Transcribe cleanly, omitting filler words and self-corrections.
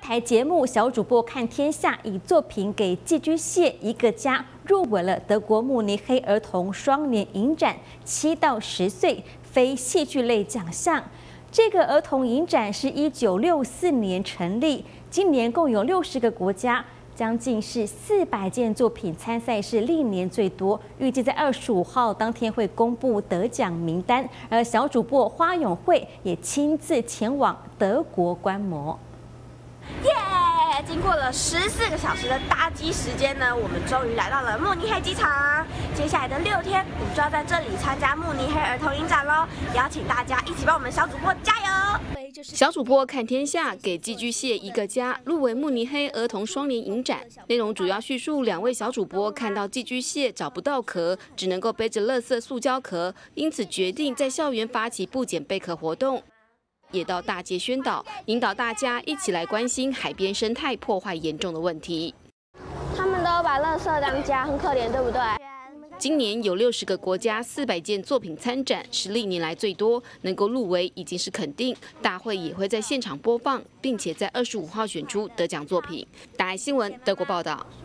台节目《小主播看天下》以作品《给寄居蟹一个家》入围了德国慕尼黑儿童双年影展7到10岁非戏剧类奖项。这个儿童影展是1964年成立，今年共有60个国家。 将近是400件作品参赛，是历年最多。预计在25号当天会公布得奖名单，而小主播花永慧也亲自前往德国观摩。 耶！经过了14个小时的搭机时间呢，我们终于来到了慕尼黑机场。接下来的6天，我们就要在这里参加慕尼黑儿童影展喽！邀请大家一起帮我们小主播加油！ 小主播看天下，给寄居蟹一个家，入围慕尼黑儿童双年影展。内容主要叙述2位小主播看到寄居蟹找不到壳，只能够背着垃圾塑胶壳，因此决定在校园发起不捡贝壳活动，也到大街宣导，引导大家一起来关心海边生态破坏严重的问题。 他们都把垃圾当家，很可怜，对不对？ 今年有60个国家400件作品参展，是历年来最多，能够入围已经是肯定。大会也会在现场播放，并且在25号选出得奖作品。大爱新闻德国报道。